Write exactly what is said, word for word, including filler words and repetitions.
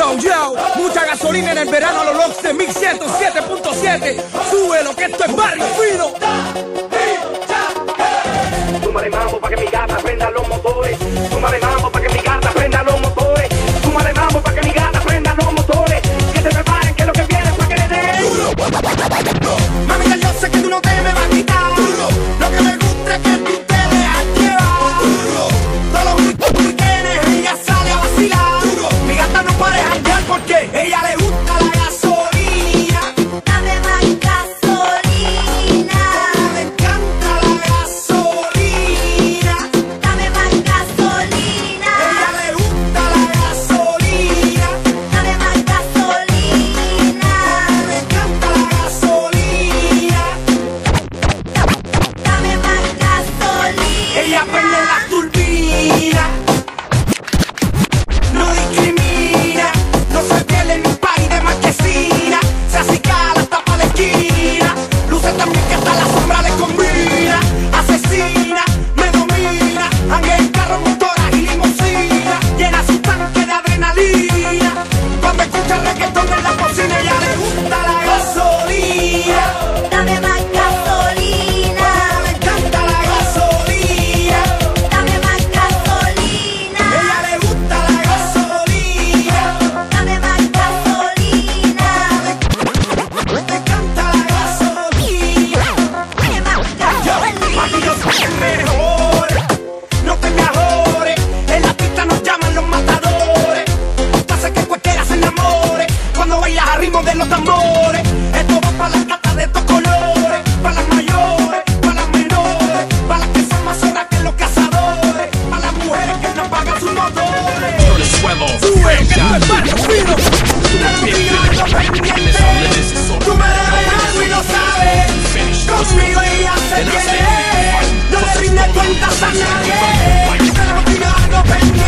Yo, yo, mucha gasolina en el verano a los locks de mil ciento siete punto siete. Súbelo que esto es barrio fino. Súmale mambo pa' que mi gata prenda los motores. Súmale mambo pa' que mi gata prenda los motores. Súmale mambo pa' que mi gata prenda los motores. Que se preparen que lo que viene pa' que le den. Mamita, yo sé que tú no te me vas a quitar. Lo que me gusta es que tú te dejas llevar. Todos los weekends ella sale a vacilar. Mi gata no puede janguear porque ella le gusta la gasolina. Dame más gasolina. Me encanta la gasolina. Dame más gasolina. Ella le gusta la gasolina. Dame más gasolina. Me encanta la gasolina. Dame más gasolina. Ella prende la turbina. No discrimina. No se pierde en un país de marquesina. Se acicala hasta pa' la esquina. Luce también que hasta la sombra le combina. Asesina, me domina. Anga en carro, motora y limusina. Llena su tanque de adrenalina. Cuando escucha reggaetón en la cocina, ella le gusta la gasolina. Dame más gasolina. Me encanta la gasolina. Dame más gasolina. Ella le gusta la gasolina. Dame más gasolina. Me encanta la gasolina. Dame más gasolina. Aquí yo soy el mejor. No te me ajores. En la pista nos llaman los matadores. Esto hace que cualquiera se enamore cuando bailas a ritmo de los tambores. Esto va para las gatas de estos colores, para las mayores, para las menores, para las que son más horas que los cazadores, para las mujeres que no pagan sus motores. Súbelo que esto es barrio fino. Tú me debes algo y lo sabes. Conmigo ella se tiene. No le rinde cuentas a nadie. Tenemos que ir algo pendiente.